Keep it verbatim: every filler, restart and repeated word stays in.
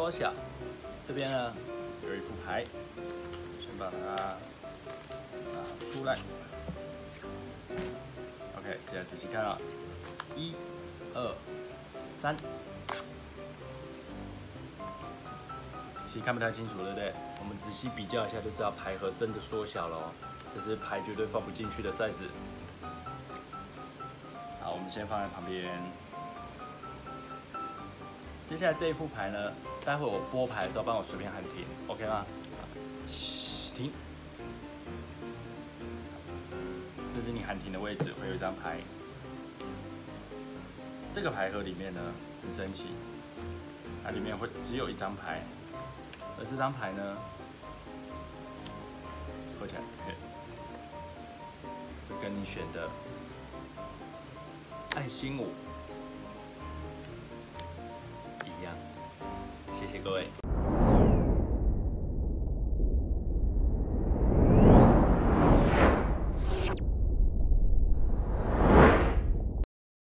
缩小。这边呢有一副牌，先把它拿出来。OK， 现在仔细看啊，一、二、三。其实看不太清楚，对不对？我们仔细比较一下就知道牌盒真的缩小了哦。这是牌绝对放不进去的 size。好，我们先放在旁边。接下来这一副牌呢，待会我拨牌的时候帮我随便喊停 ，OK 吗？停。这是你喊停的位置，会有一张牌。这个牌盒里面呢，很神奇，它里面会只有一张牌，而这张牌呢，合起来，会跟你选的爱心五一样。谢谢各位。